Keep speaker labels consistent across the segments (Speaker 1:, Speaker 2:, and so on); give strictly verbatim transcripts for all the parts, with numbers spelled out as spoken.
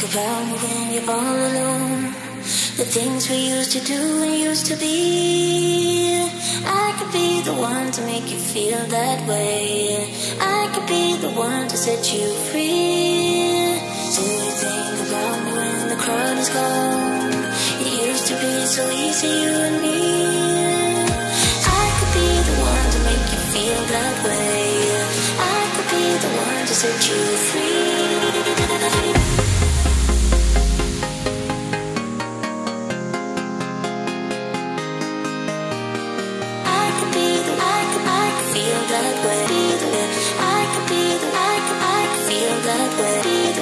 Speaker 1: about me when you're all alone. The things we used to do and used to be. I could be the one to make you feel that way. I could be the one to set you free. Do you think about me when the crowd is gone? It used to be so easy, you and me. I could be the one to make you feel that way. I could be the one to set you free. That way, I could be the, I could, I could feel that way.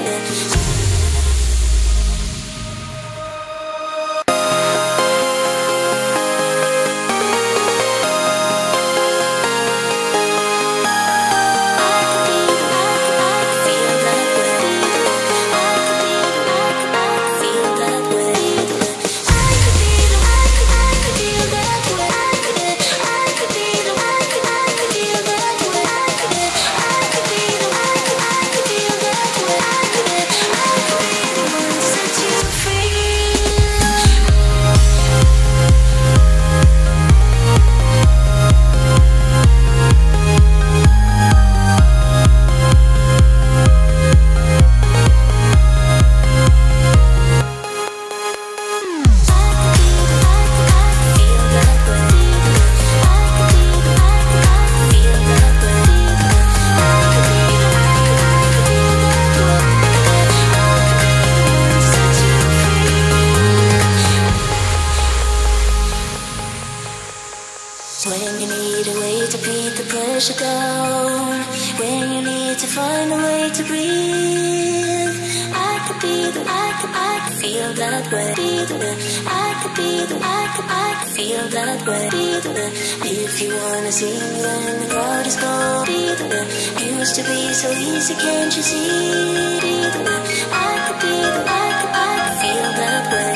Speaker 1: When you need a way to beat the pressure down, when you need to find a way to breathe, I could be the, I could, I could feel that way. I could be the, I could, I could feel that way. If you wanna see me when the crowd is gone, used to be so easy, can't you see? I could be the, I could, I could feel that way.